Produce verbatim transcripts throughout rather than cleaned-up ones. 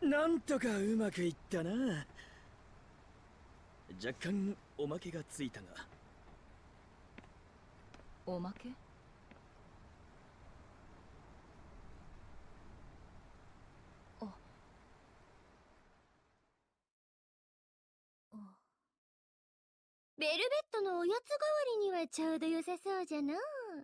なんとかうまくいったな。若干おまけがついたが。 おまけ？あベルベットのおやつ代わりにはちょうど良さそうじゃな。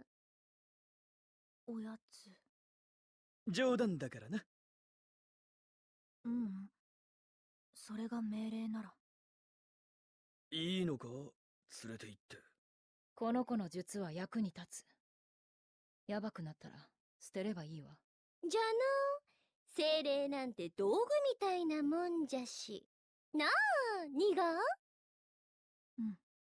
おやつ。 冗談だからな。 うん。それが命令なら。 いいのか、連れて行って。 この子の術は役に立つ。やばくなったら捨てればいいわ。 じゃの、精霊なんて道具みたいなもんじゃし。なあ、ニガー？ うん。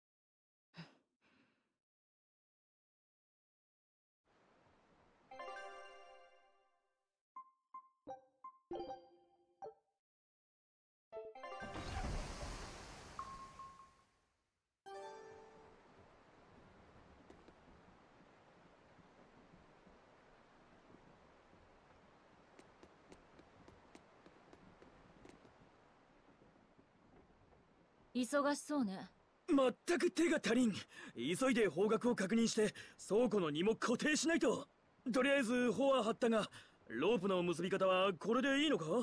忙しそうね。 まったく手が足りん。急いで方角を確認して倉庫の荷も固定しないと。とりあえず帆は張ったが、ロープの結び方はこれでいいのか？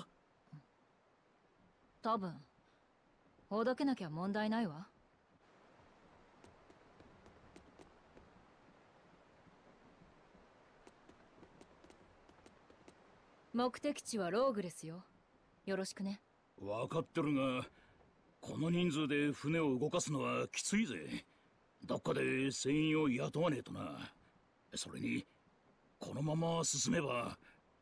多分ほどけなきゃ問題ないわ。目的地はローグレスよ。よろしくね。 分かってるが、この人数で船を動かすのはきついぜ。どっかで船員を雇わねえとな。それにこのまま進めば。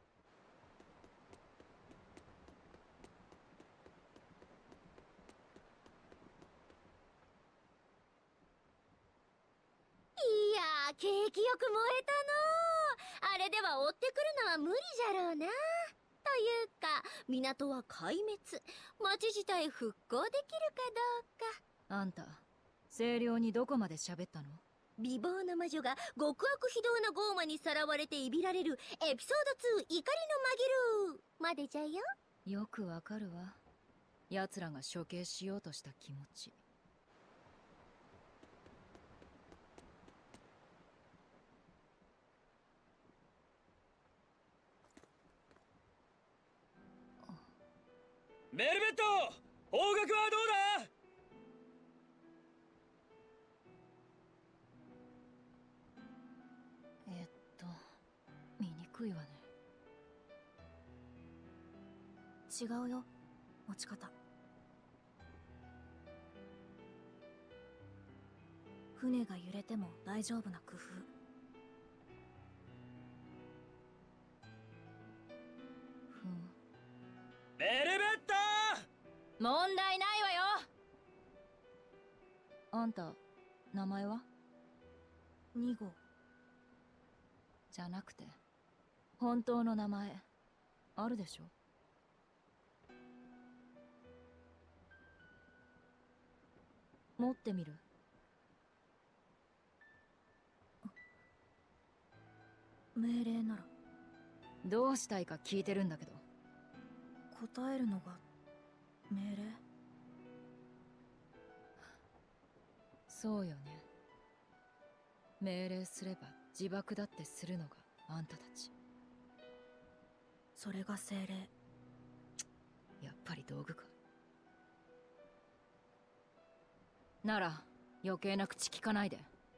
いやー、景気よく燃えたの。あれでは追ってくるのは無理じゃろうな。というか、港は壊滅。町自体復興できるかどうか。 あんた清涼にどこまで喋ったの？ 美貌の魔女が極悪非道なゴーマにさらわれていびられるエピソードツー怒りの紛るまでじゃよ。 よくわかるわ。奴らが処刑しようとした気持ち。 ベルベット、方角はどうだ？ えっと見にくいわね。違うよ、持ち方。船が揺れても大丈夫な工夫。ふん。 ベルベット！ 問題ないわよ。あんた名前は？に号じゃなくて本当の名前あるでしょ？持ってみる？命令なら。どうしたいか聞いてるんだけど。答えるのが命令？そうよね。命令すれば自爆だってするのがあんたたち。それが精霊。やっぱり道具か。なら余計な口聞かないで。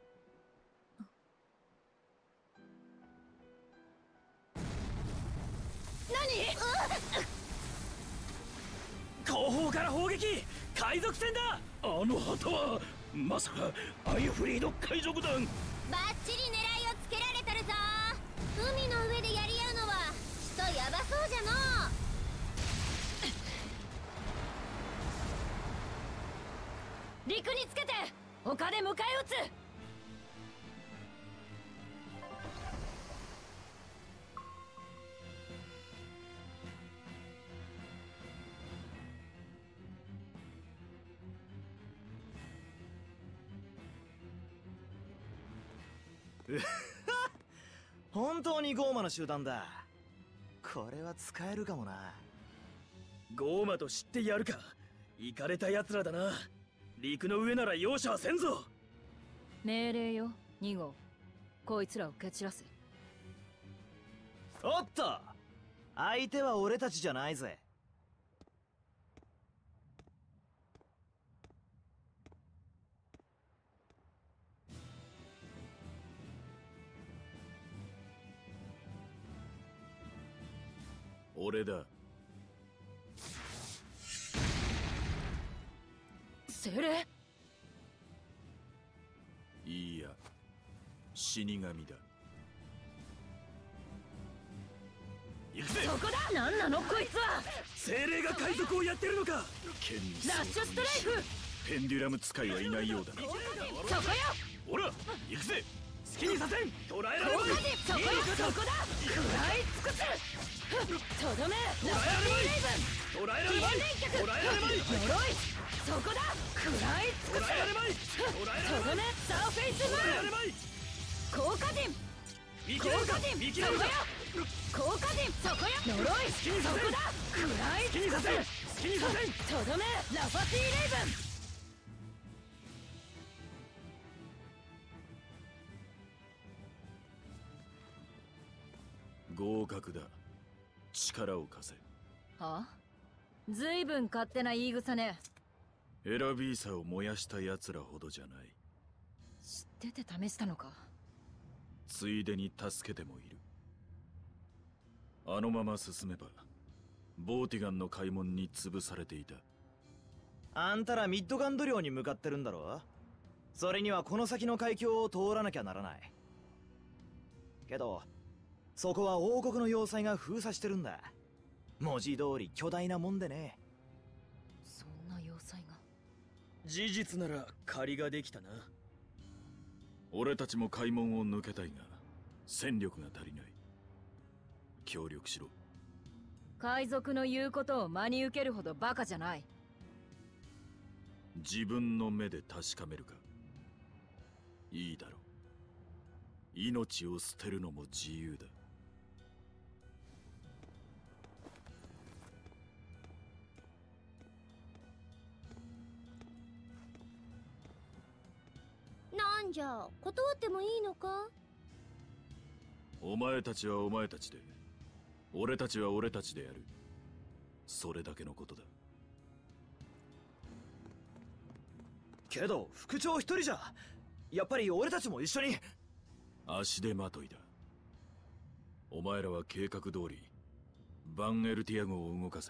何？後方から砲撃！海賊船だ！ あの旗はまさかアイフリード海賊団？ バッチリ狙いをつけられてるぞ。海の上でやり合うのはちとヤバそうじゃの。 陸につけて丘で迎え撃つ。 本当にゴーマの集団だ。これは使えるかもな。 ゴーマと知ってやるか。イカれた奴らだな。陸の上なら容赦はせんぞ。 命令よ、に号。こいつらを蹴散らせ。 おっと、相手は俺たちじゃないぜ。 俺だ。 精霊？ いいや、死神だ。行くぜ。 そこだ。何なのこいつは。 精霊が海賊をやってるのか。 剣にラッシュストライフ。 ペンデュラム使いはいないようだな。 そこよ。 ほら行くぜ。 好きにさせん。捕らえられまい。 そこよ、そこだ。食らい尽くす。とどめ。 捕らえられまい。捕らえられまい。捕らえられまい。 鎧。そこだ。食らい尽捕くす。 らえられまい。捕らえられまい。 とどめ。サーフェイスムーン。 捕らえられまい。 効果陣。 見切れるか。見切れるか。 効果陣。そこよ。呪い。そこだ。食らい好きにさせん。好きにさせん。 とどめ。ラファティレイブン。 合格だ。力を貸せ。 はあ？ずいぶん勝手な言い草ね。 エラビーサを燃やした奴らほどじゃない。 知ってて試したのか。 ついでに助けてもいる。あのまま進めばボーティガンの開門に潰されていた。 あんたらミッドガンド領に向かってるんだろ。それにはこの先の海峡を通らなきゃならない。けどそこは王国の要塞が封鎖してるんだ。文字通り巨大なもんでね。 そんな要塞が。 事実なら借りができたな。 俺たちも開門を抜けたいが戦力が足りない。協力しろ。 海賊の言うことを真に受けるほどバカじゃない。 自分の目で確かめるか。いいだろう。命を捨てるのも自由だ。 なんじゃ、断ってもいいのか？ お前たちはお前たちで、俺たちは俺たちでやる。それだけのことだ。 けど副長一人じゃ、やっぱり俺たちも一緒に。 足手まといだ。お前らは計画通りバンエルティア号を動かせ。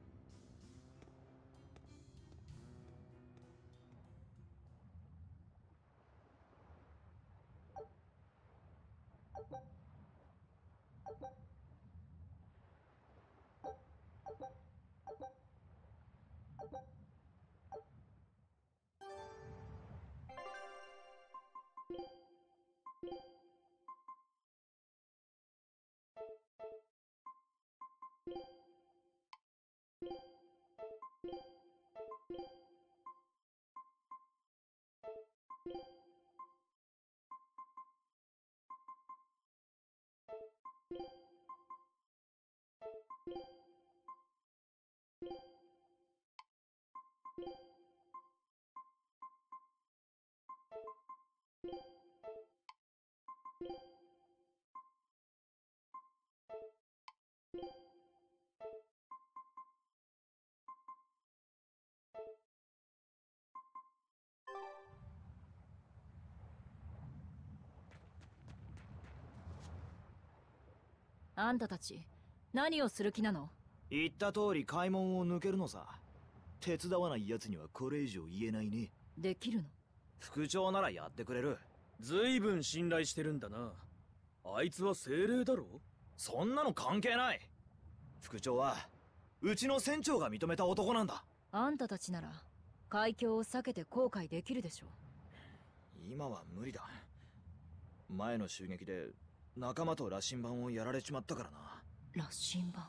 あんたたち何をする気なの？ 言った通り開門を抜けるのさ。手伝わない奴にはこれ以上言えないね。 できるの？ 副長ならやってくれる。 ずいぶん信頼してるんだな。あいつは精霊だろ。 そんなの関係ない。副長はうちの船長が認めた男なんだ。 あんたたちなら海峡を避けて航海できるでしょ。 今は無理だ。前の襲撃で仲間と羅針盤をやられちまったからな。 羅針盤。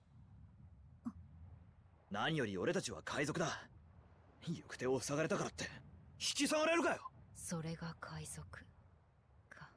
何より俺たちは海賊だ。行く手を塞がれたからって引き下がれるかよ。 それが海賊か。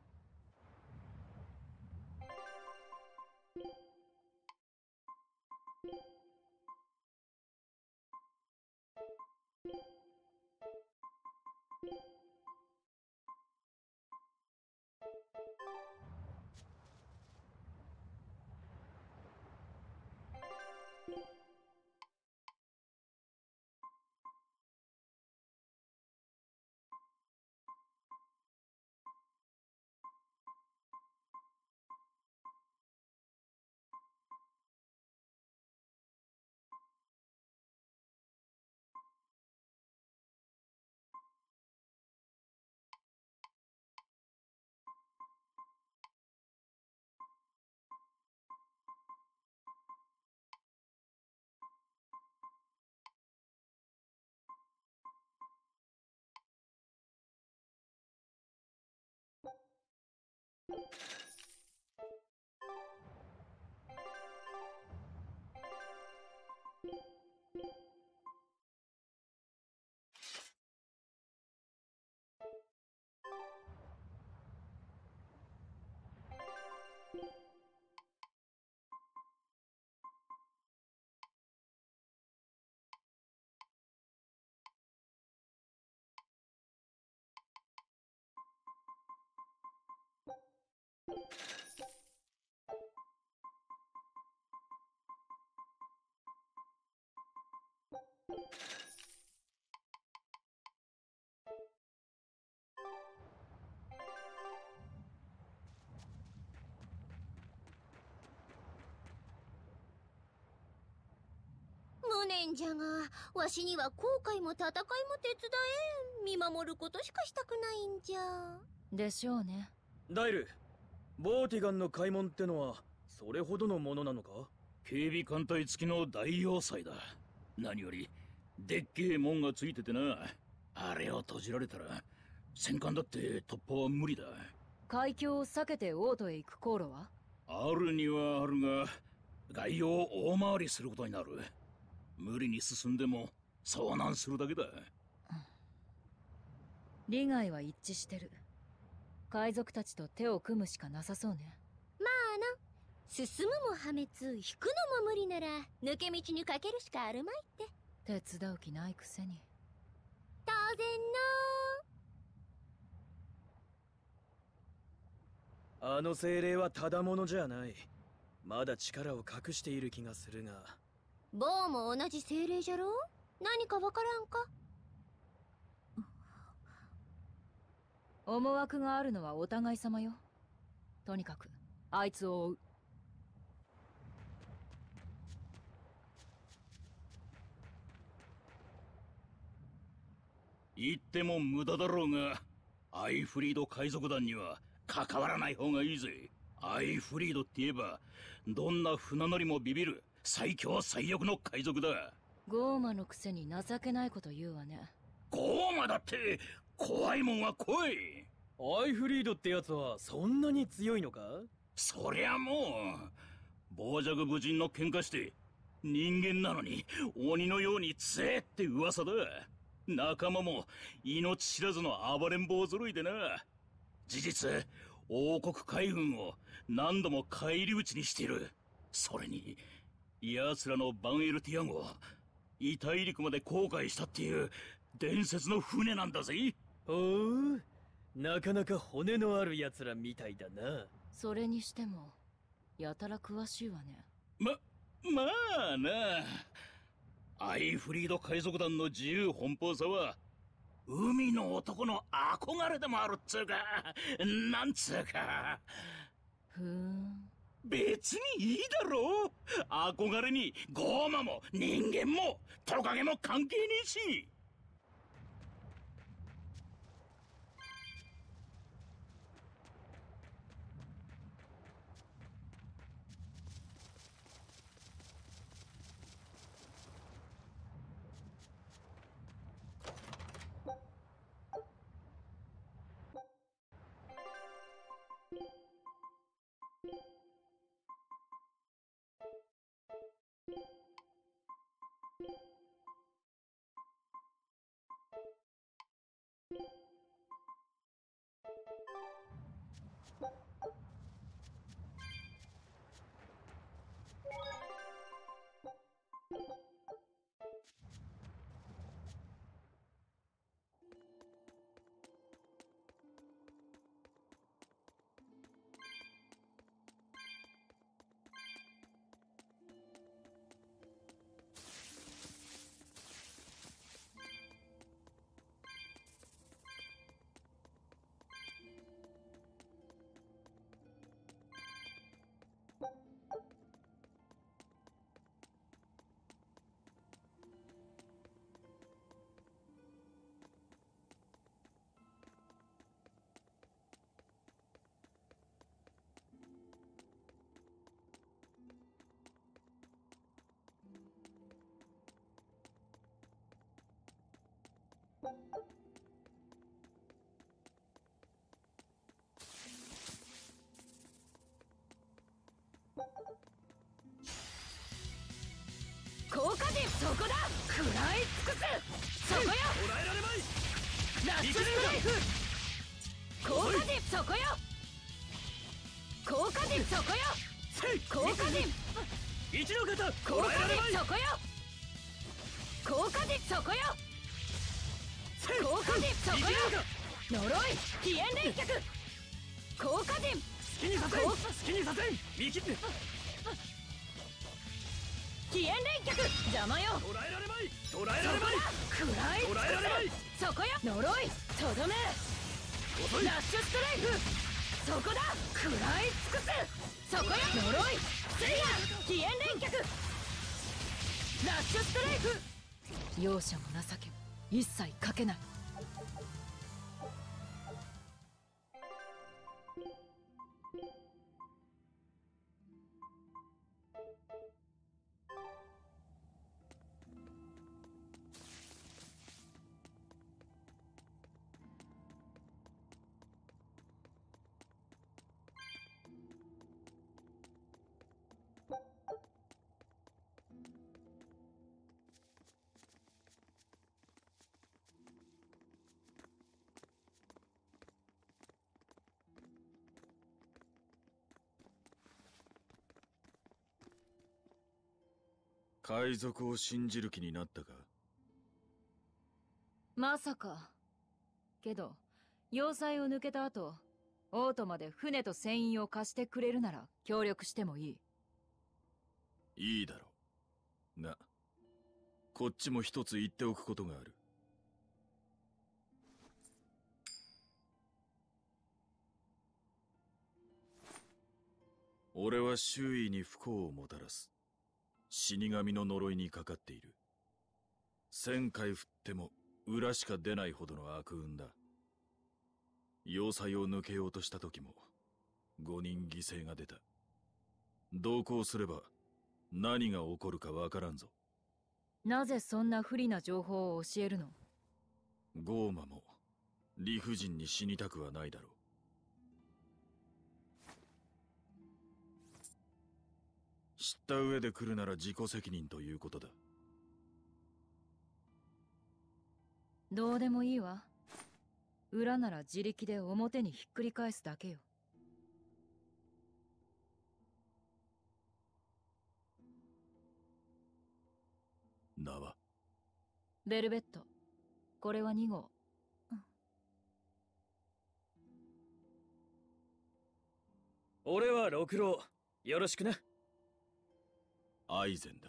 無念じゃが、わしには後悔も戦いも手伝えん。見守ることしかしたくないんじゃ。 でしょうね。 ダイル、ボーティガンの開門ってのはそれほどのものなのか？ 警備艦隊付きの大要塞だ。何よりでっけえ門がついててな。あれを閉じられたら戦艦だって突破は無理だ。 海峡を避けて王都へ行く航路は？ あるにはあるが、外洋を大回りすることになる。無理に進んでも遭難するだけだ。 利害は一致してる。海賊たちと手を組むしかなさそうね。 まあな、進むも破滅、引くのも無理なら抜け道にかけるしかあるまいって。 手伝う気ないくせに。 当然あの精霊はただものじゃない。まだ力を隠している気がするが。 な。ボーも同じ精霊じゃろ？何かわからんか？ 思惑があるのはお互い様よ。とにかくあいつを追う。 言っても無駄だろうが、アイフリード海賊団には関わらない方がいいぜ。アイフリードって言えばどんな船乗りもビビる最強最悪の海賊だ。 ゴーマのくせに情けないこと言うわね。 ゴーマだって怖いもんは怖い。 アイフリードってやつはそんなに強いのか？ そりゃもう傍若無人の喧嘩して人間なのに鬼のように強えって噂だ。仲間も命知らずの暴れん坊揃いでな。事実王国海軍を何度も返り討ちにしている。それに奴らのバンエルティアンを異大陸まで航海したっていう伝説の船なんだぜ。 ほう、なかなか骨のある奴らみたいだな。 それにしてもやたら詳しいわね。 ま、まあな。アイフリード海賊団の自由奔放さは海の男の憧れでもあるっつうか、なんつうか。 ふーん。 別にいいだろう。憧れにゴーマも人間もトカゲも関係ねえし。 効果陣そこだ。食らい尽くす。そこよ。 捕らえられまい。 ラッシュストライフ。効果陣そこよ。効果陣そこよ。効果陣一の方効果捕らえられまい。 陣そこよ。効果陣そこよ。効果陣そこよ。呪い飛炎連脚。効果陣好きにさせん好きにさせん見切って飛炎連脚邪魔よ。 捕らえられまい。捕らえられまい。 食らい尽捕らえられまい。 くす。そこよ。呪いとどめ。 遅い。 ラッシュストライフ。そこだ。食らい尽くす。そこよ。呪いスイヤ飛炎連脚。ラッシュストライフ。容赦も情けも一切かけない。 海賊を信じる気になったか？ まさか。けど要塞を抜けた後、オートまで船と船員を貸してくれるなら協力してもいい。 いいだろう。が、こっちも一つ言っておくことがある。俺は周囲に不幸をもたらす。死神の呪いにかかっている。千回振っても裏しか出ないほどの悪運だ。要塞を抜けようとした時も五人犠牲が出た。同行すれば何が起こるかわからんぞ。 なぜそんな不利な情報を教えるの？ ゴーマも理不尽に死にたくはないだろう。知った上で来るなら自己責任ということだ。 どうでもいいわ。裏なら自力で表にひっくり返すだけよ。 名は？ ベルベット。これはに号。 俺は六郎。よろしくな。 アイゼンだ。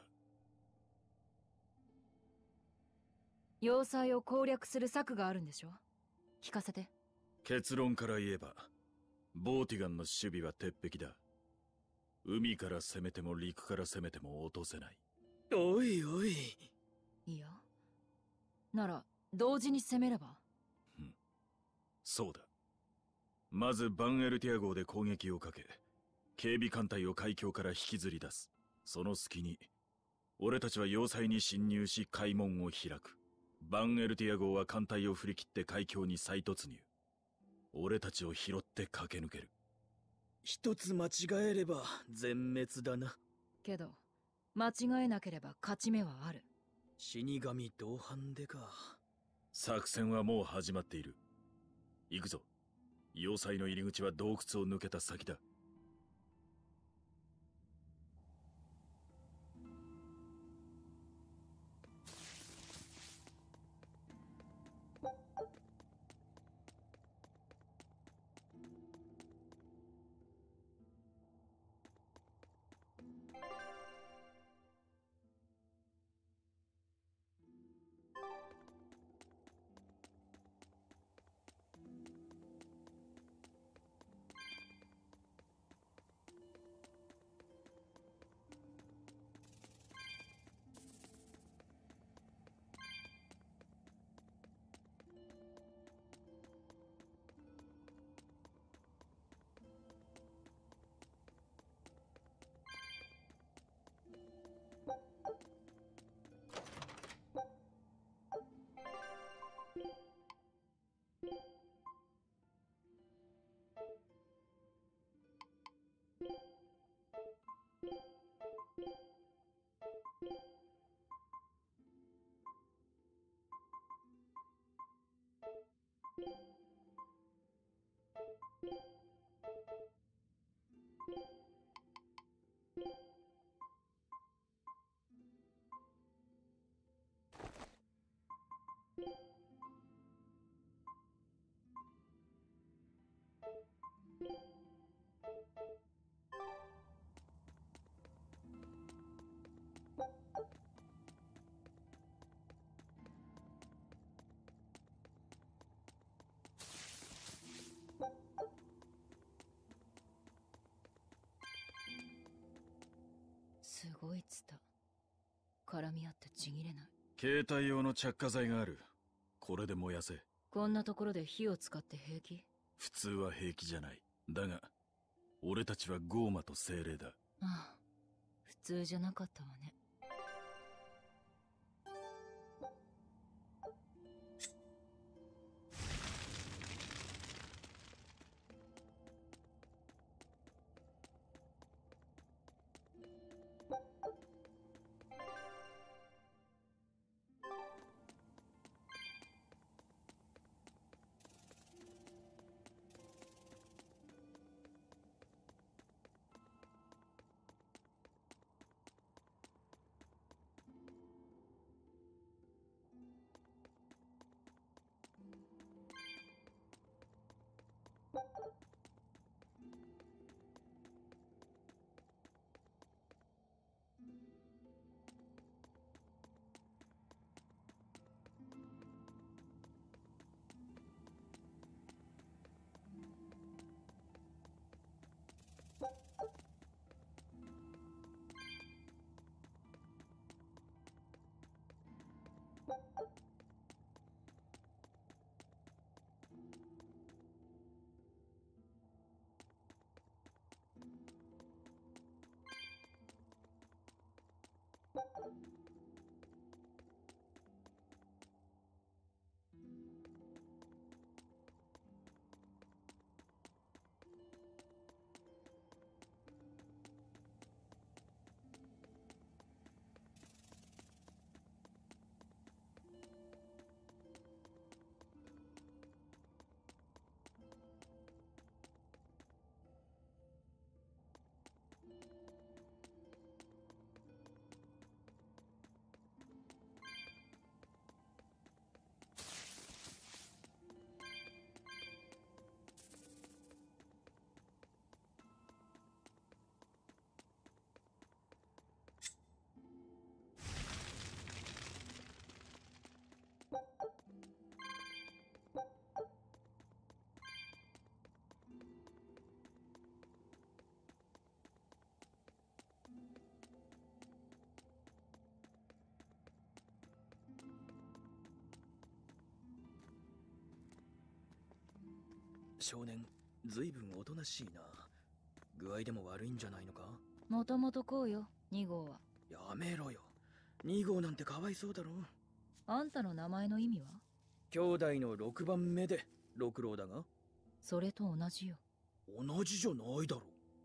要塞を攻略する策があるんでしょ？聞かせて。 結論から言えばボーティガンの守備は鉄壁だ。海から攻めても陸から攻めても落とせない。 おいおい。 いやなら同時に攻めれば。 うん、そうだ。まずバンエルティア号で攻撃をかけ、警備艦隊を海峡から引きずり出す。その隙に俺たちは要塞に侵入し海門を開く。バンエルティア号は艦隊を振り切って海峡に再突入。俺たちを拾って駆け抜ける。 一つ間違えれば全滅だな。 けど間違えなければ勝ち目はある。 死神同伴でか。 作戦はもう始まっている。行くぞ。要塞の入り口は洞窟を抜けた先だ。 すごいツタ。絡み合ってちぎれない。 携帯用の着火剤がある。これで燃やせ。 こんなところで火を使って平気？ 普通は平気じゃない。だが俺たちはゴーマと精霊だ。 ああ、普通じゃなかったわね。 少年、ずいぶんおとなしいな。具合でも悪いんじゃないのか？ もともとこうよ、に号は。 やめろよ。に号なんてかわいそうだろ。 あんたの名前の意味は？ 兄弟のろくばんめで六郎だが。 それと同じよ。 同じじゃないだろ。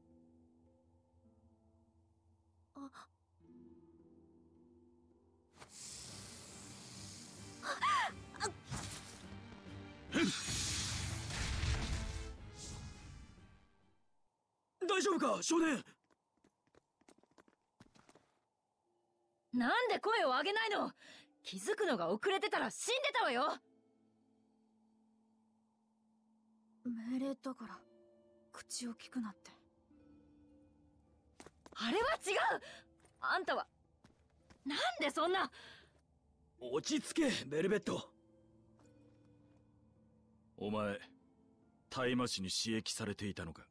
あ大丈夫か少年？ なんで声を上げないの？気づくのが遅れてたら死んでたわよ。 命令だから口を聞くなって。 あれは違う。あんたはなんでそんな。 落ち着けベルベット。 お前大麻師に刺激されていたのか？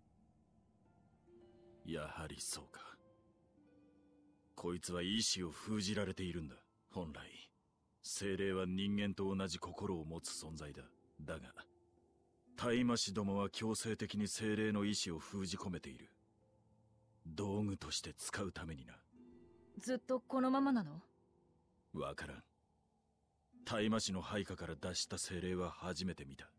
やはりそうか。こいつは意志を封じられているんだ。本来精霊は人間と同じ心を持つ存在だ。だが大麻師どもは強制的に精霊の意志を封じ込めている。道具として使うためにな。 ずっとこのままなの？ わからん。大麻師の配下から脱した精霊は初めて見た。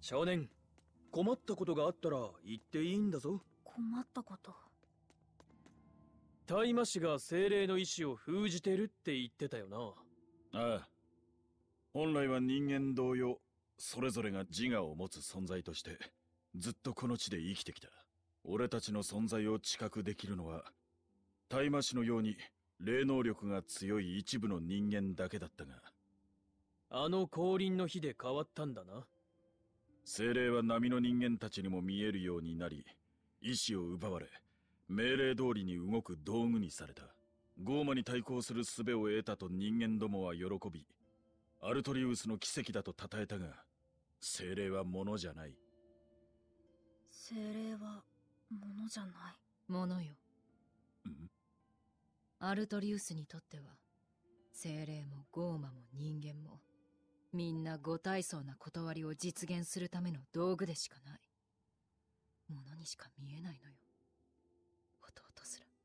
少年、困ったことがあったら言っていいんだぞ。 困ったこと。 大魔師が精霊の意志を封じてるって言ってたよな。 ああ。本来は人間同様、それぞれが自我を持つ存在としてずっとこの地で生きてきた。俺たちの存在を知覚できるのは大魔師のように霊能力が強い一部の人間だけだったが、 あの降臨の日で変わったんだな。 精霊は波の人間たちにも見えるようになり、意志を奪われ命令通りに動く道具にされた。ゴーマに対抗する術を得たと人間どもは喜び、アルトリウスの奇跡だと称えたが、精霊はものじゃない。 精霊はものじゃない。 ものよ。 ん？ アルトリウスにとっては精霊もゴーマも人間もみんな五体相な断りを実現するための道具でしかない。ものにしか見えないのよ、弟すら。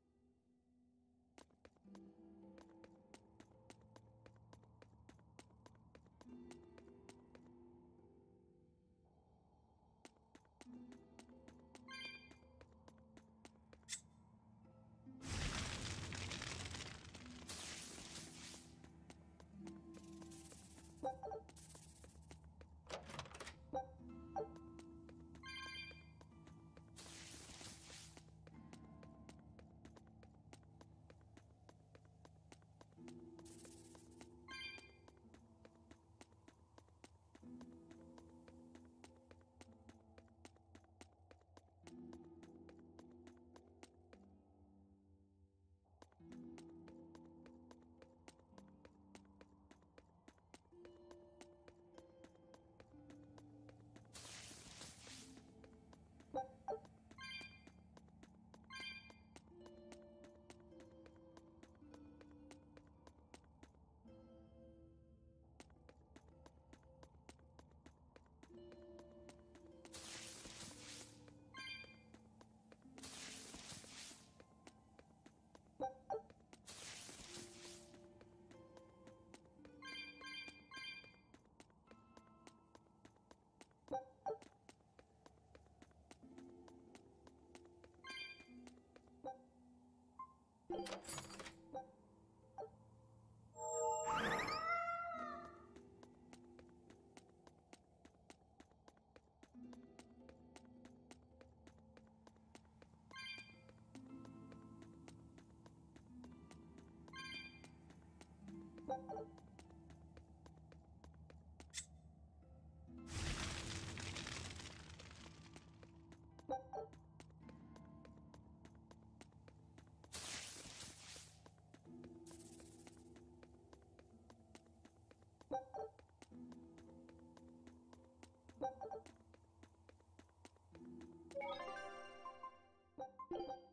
you